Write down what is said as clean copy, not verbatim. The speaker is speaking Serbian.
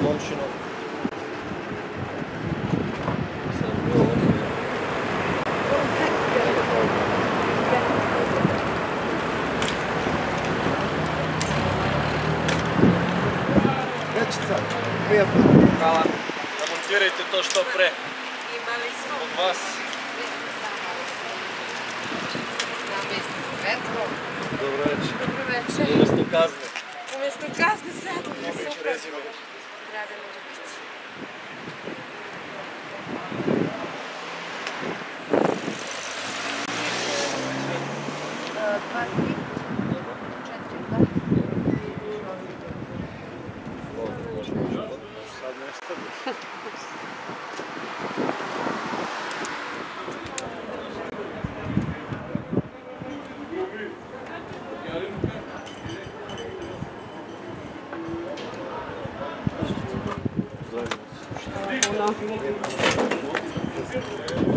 momčinom. Večica, prijatno. Hvala. Zamontirajte to što pre. Imali smo. Od vas. Svetlo. Dobro večer. Dobro večer. Umjesto kazne. Umjesto kazne svetlo. Moguće rezime. Draga može biti. Dva, tri, četiri, dva. Sad ne stavlja. Zajedno.